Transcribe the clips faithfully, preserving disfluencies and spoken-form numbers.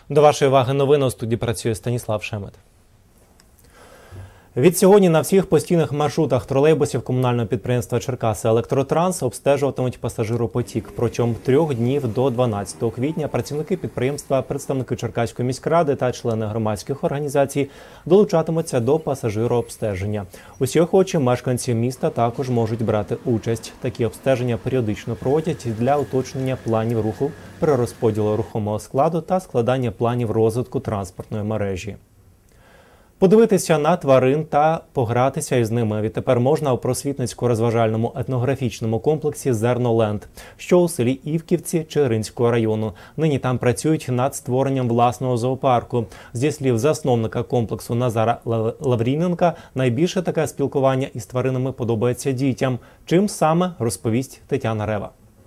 До вашої уваги новини, у студії працює Станіслав Шемет. Від сьогодні на всіх постійних маршрутах тролейбусів комунального підприємства Черкаси «Електротранс» обстежуватимуть пасажиропотік. Протягом трьох днів до дванадцятого квітня працівники підприємства, представники Черкаської міськради та члени громадських організацій долучатимуться до пасажирообстеження. Усі охочі мешканці міста також можуть брати участь. Такі обстеження періодично проводять для уточнення планів руху, перерозподілу рухомого складу та складання планів розвитку транспортної мережі. Подивитися на тварин та погратися із ними відтепер можна у просвітницько-розважальному етнографічному комплексі «Зерноленд», що у селі Івківці Чигиринського району. Нині там працюють над створенням власного зоопарку. Зі слів засновника комплексу Назара Лавріненка, найбільше таке спілкування із тваринами подобається дітям. Чим саме, розповість Тетяна Рева.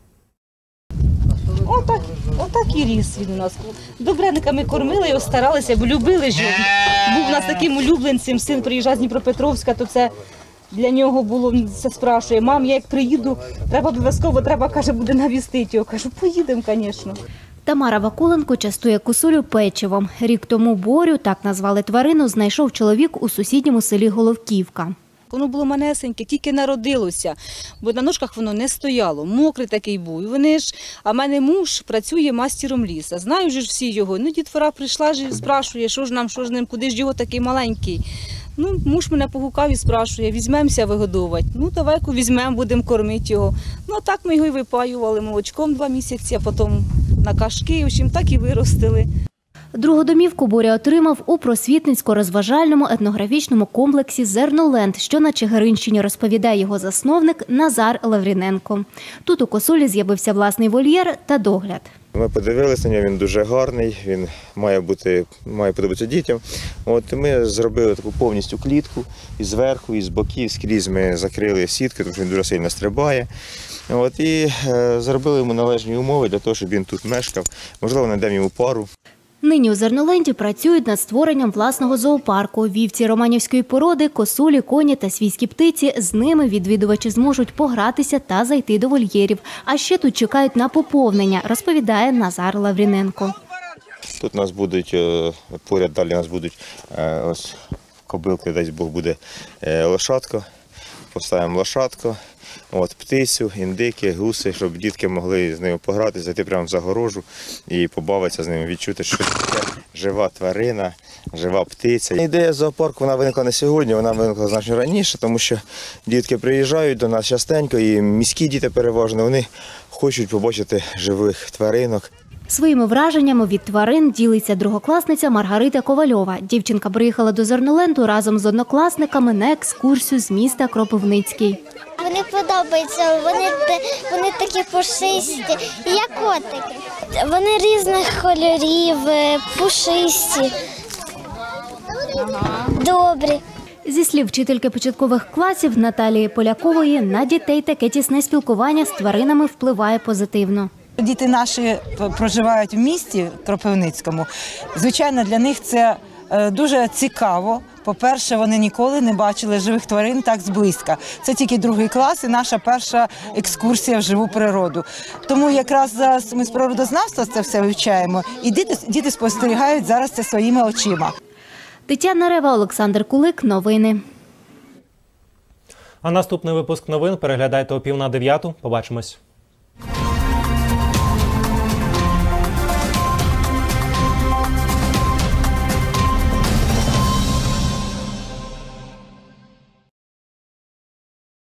Отак, отак і ріс він у нас. Добрениками кормили його, старалися, бо любили ж його. Був у нас таким улюбленцем, син приїжджав з Дніпропетровська, то це для нього було, він це спрашує, мам, я як приїду, треба обов'язково, треба, каже, буде навістити його. Кажу, поїдемо, звісно. Тамара Вакуленко частує косулю печивом. Рік тому Борю, так назвали тварину, знайшов чоловік у сусідньому селі Головківка. Воно було манесеньке, тільки народилося, бо на ножках воно не стояло, мокрий такий був. І вони ж, а в мене муж працює мастером ліса, знаю ж всі його. Ну, дітвора прийшла і спрашує, що ж нам, що ж ним, куди ж його такий маленький. Ну, муж мене погукав і спрашує, візьмемося вигодовувати. Ну, давай-ка візьмемо, будемо кормити його. Ну, так ми його і випаювали молочком два місяці, а потім на кашки, в общем, так і виростили. Другу домівку Боря отримав у просвітницько-розважальному етнографічному комплексі «Зерноленд», що на Чигиринщині, розповідає його засновник Назар Лавріненко. Тут у косулі з'явився власний вольєр та догляд. Ми подивилися на нього, він дуже гарний, він має бути, має подобатися дітям. От ми зробили таку повністю клітку, і зверху, і з боків, скрізь ми закрили сітки, тому що він дуже сильно стрибає. От, і е, зробили йому належні умови для того, щоб він тут мешкав. Можливо, знайдемо йому пару. Нині у «Зерноленді» працюють над створенням власного зоопарку. Вівці романівської породи, косулі, коні та свійські птиці. З ними відвідувачі зможуть погратися та зайти до вольєрів. А ще тут чекають на поповнення, розповідає Назар Лавріненко. Тут у нас будуть, поряд далі у нас будуть ось кобилки, десь Бог буде лошадка. Поставимо лошадку, от, птицю, індики, гуси, щоб дітки могли з ними пограти, зайти прямо в загорожу і побавитися з ними, відчути, що це жива тварина, жива птиця. Ідея зоопарку вона виникла не сьогодні, вона виникла значно раніше, тому що дітки приїжджають до нас частенько, і міські діти переважно, вони хочуть побачити живих тваринок. Своїми враженнями від тварин ділиться другокласниця Маргарита Ковальова. Дівчинка приїхала до «Зерноленду» разом з однокласниками на екскурсію з міста Кропивницький. Вони подобаються, вони, вони такі пушисті, як котики. Вони різних кольорів, пушисті, добрі. Зі слів вчительки початкових класів Наталії Полякової, на дітей таке тісне спілкування з тваринами впливає позитивно. Діти наші проживають в місті Кропивницькому. Звичайно, для них це дуже цікаво. По-перше, вони ніколи не бачили живих тварин так зблизька. Це тільки другий клас і наша перша екскурсія в живу природу. Тому якраз зараз ми з природознавства це все вивчаємо, і діти, діти спостерігають зараз це своїми очима. Тетяна Рева, Олександр Кулик. Новини. А наступний випуск новин переглядайте о пів на дев'яту. Побачимось.